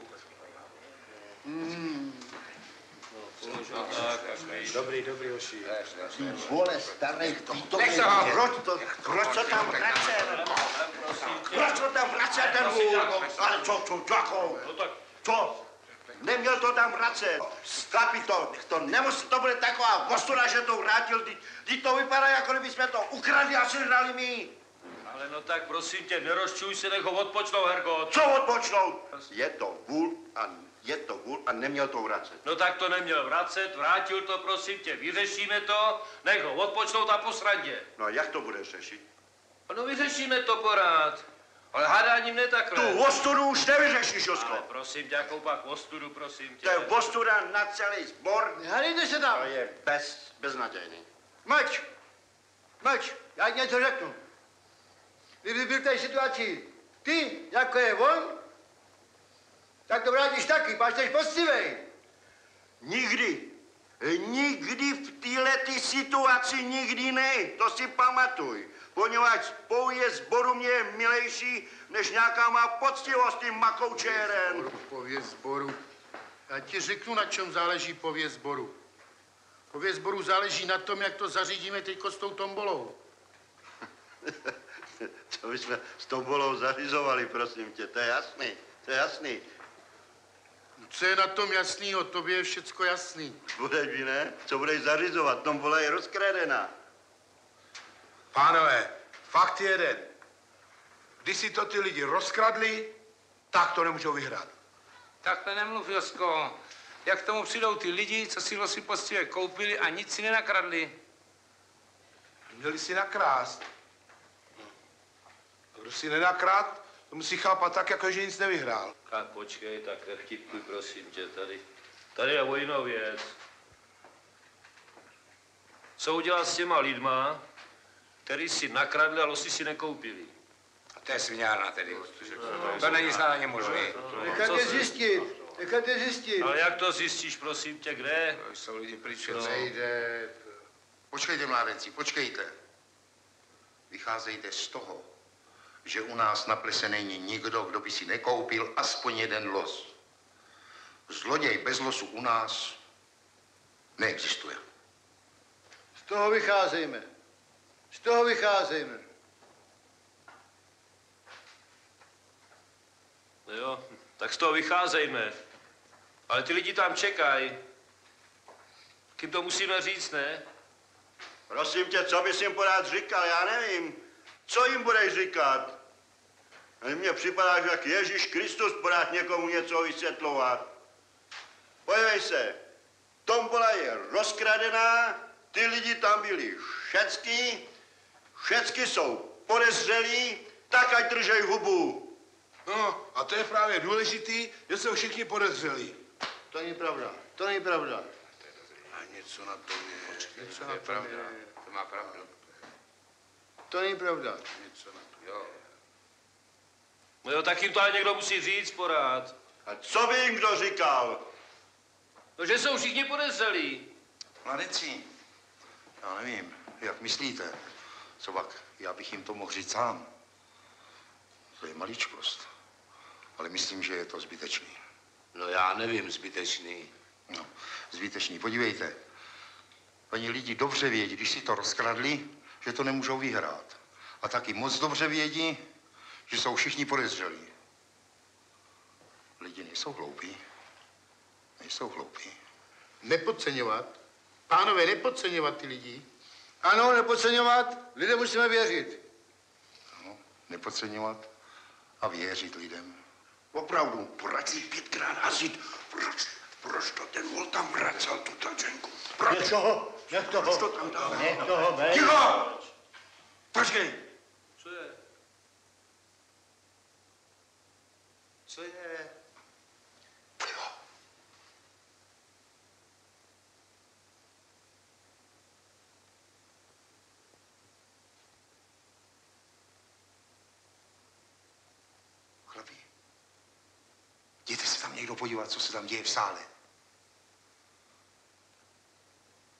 Dobrý, hoši. Vole, starý, to Nech se ho, proč to tam vracet? Proč to tam vracet ten vůl? Ale co? Neměl to tam vracet. Sklapi to nemusí, to bude taková ostuda, že to vrátil. Teď to vypadá, jako kdyby jsme to ukradli a sežrali my. Ale no tak prosím tě, nerozčuj se, nech ho odpočnou, Hergot. Co odpočnout? Je to vůl a neměl to vracet. No tak to neměl vracet, vrátil to, prosím tě, vyřešíme to, nech ho odpočnout a po srandě. No a jak to budeš řešit? No vyřešíme to porád, ale hádáním ne takhle. Tu ostudu už nevyřešíš, Josko. Ale prosím tě, jakou pak ostudu, prosím tě. To je ostuda na celý sbor. Hádejte se tam. To je beznadějný. Mlč, já ti něco řeknu. Kdyby byl v té situaci ty, jako je on, tak to vrátíš taky, páč jsi poctivej. Nikdy v této situaci nikdy ne, to si pamatuj. Poněvadž pověst sboru mě je milejší, než nějaká má poctivost tím makoučeren. Pověst sboru. Já ti řeknu, na čem záleží pověst sboru. Pověst sboru záleží na tom, jak to zařídíme teďko s tou tombolou. Co bychom s tombolou zařizovali, prosím tě, to je jasný. Co je na tom jasnýho? Tobě je všecko jasný. Budeš vy, ne? Co budeš zařizovat? Tombola je rozkradená. Pánové, fakt je jeden. Když si to ty lidi rozkradli, tak to nemůžou vyhrát. Takhle nemluv, Josko. Jak k tomu přijdou ty lidi, co si losy poctivě koupili a nic si nenakradli? Měli si nakrást. A kdo si nenakrád, to musí chápat tak, jako že nic nevyhrál. Tak počkej, tak nevtipkuj, prosím tě, tady je o jinou věc. Co udělat s těma lidma, který si nakradli a losy si nekoupili? A to je sviňárna tedy. To není snad ani možný. Necháte zjistit. Ale jak to zjistíš, prosím tě, kde? To jsou lidi pryč. Nejde. Počkejte, mládenci, počkejte. Vycházejte z toho, že u nás na plese není nikdo, kdo by si nekoupil aspoň jeden los. Zloděj bez losu u nás neexistuje. Z toho vycházejme. No jo, tak z toho vycházejme. Ale ty lidi tam čekají. Kým to musíme říct, ne? Prosím tě, co bys jim pořád říkal, já nevím. Co jim budeš říkat? Mně připadá, že jak Ježíš Kristus pořád někomu něco vysvětlovat. Podívej se, tombola je rozkradená, ty lidi tam byli všecky jsou podezřelí, tak ať držej hubu. No, a to je právě důležitý, že jsou všichni podezřelí. To není pravda. A něco na tom je. Něco na tom je. To má pravdu. To není pravda. Něco na tom. Jo. No jo, tak jim to ale někdo musí říct porád. A co by jim kdo říkal? No, že jsou všichni podezřelí. Mladeci, já nevím, jak myslíte? Co pak, já bych jim to mohl říct sám. To je maličkost, ale myslím, že je to zbytečný. No já nevím, zbytečný. No, zbytečný, podívejte. Paní lidi dobře vědí, když si to rozkradli, že to nemůžou vyhrát. A taky moc dobře vědí, že jsou všichni podezřelí. Lidi nejsou hloupí. Nepodceňovat. Pánové, nepodceňovat ty lidi. Ano, nepodceňovat. Lidem musíme věřit. No, nepodceňovat a věřit lidem. Opravdu, proč si 5krát hasit? Proč to ten vůl tam vracel, tu tačenku? Proč? Nech toho. Proč to tam dal? Nech toho, bej. Ticho! Počkej! Co je? Co je? Chlapi, jděte se tam někdo podívat, co se tam děje v sále.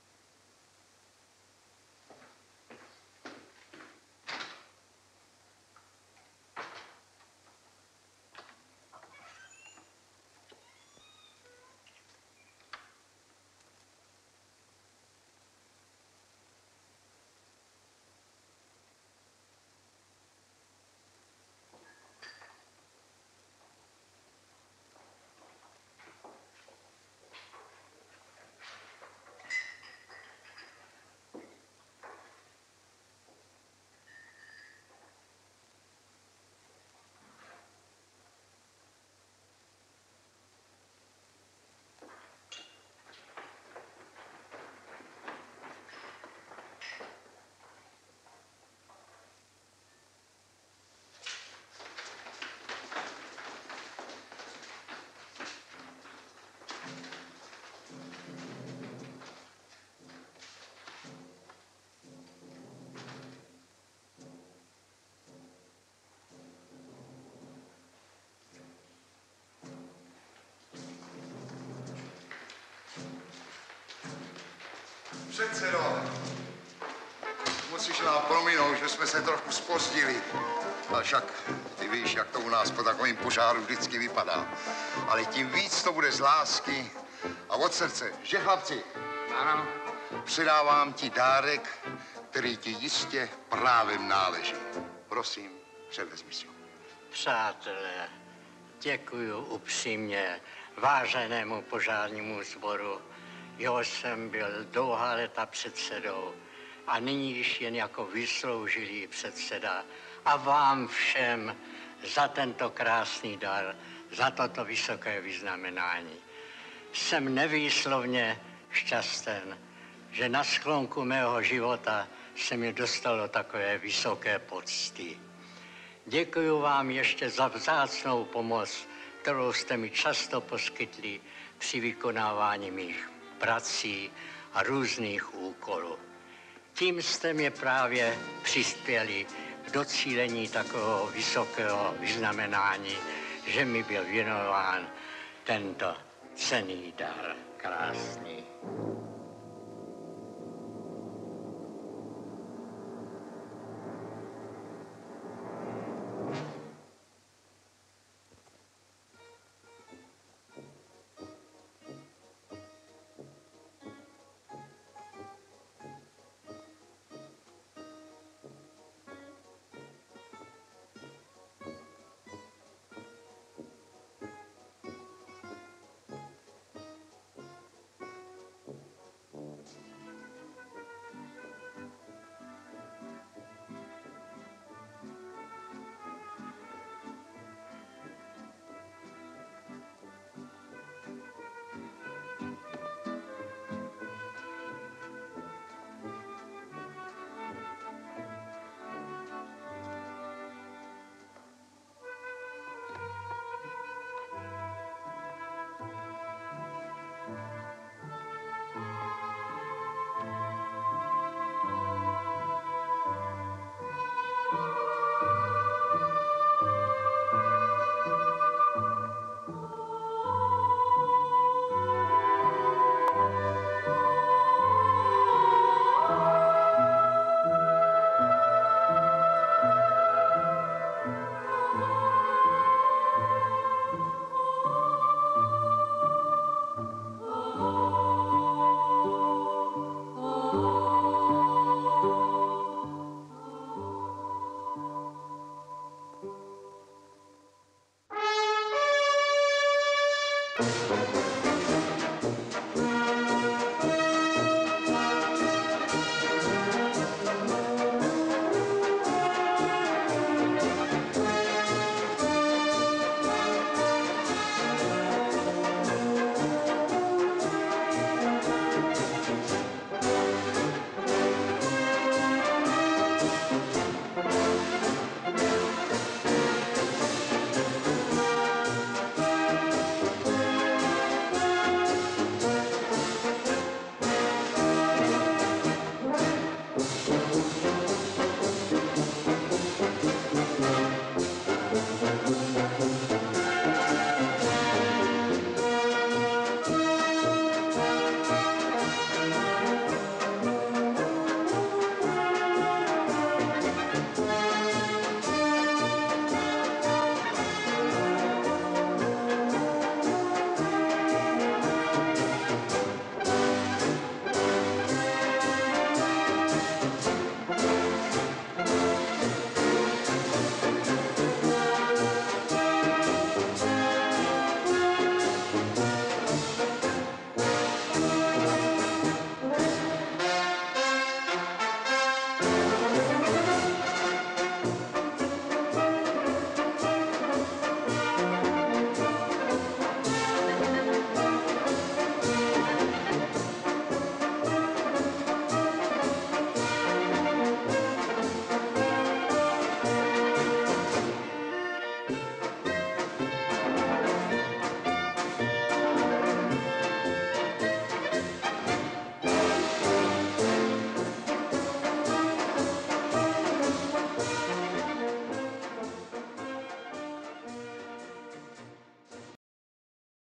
Předsedo, musíš nám prominout, že jsme se trochu zpozdili. Ale však ty víš, jak to u nás po takovém požáru vždycky vypadá. Ale tím víc to bude z lásky a od srdce. Že, chlapci? Ano. Předávám ti dárek, který ti jistě právem náleží. Prosím, předvezmi si ho. Přátelé, děkuju upřímně váženému požárnímu sboru. Jehož jsem byl dlouhá léta předsedou a nyní již jen jako vysloužilý předseda. A vám všem za tento krásný dar, za toto vysoké vyznamenání. Jsem nevýslovně šťasten, že na sklonku mého života se mi dostalo takové vysoké pocty. Děkuji vám ještě za vzácnou pomoc, kterou jste mi často poskytli při vykonávání mých prací a různých úkolů. Tím jste mě právě přispěli k docílení takového vysokého vyznamenání, že mi byl věnován tento cenný dar. Krásný.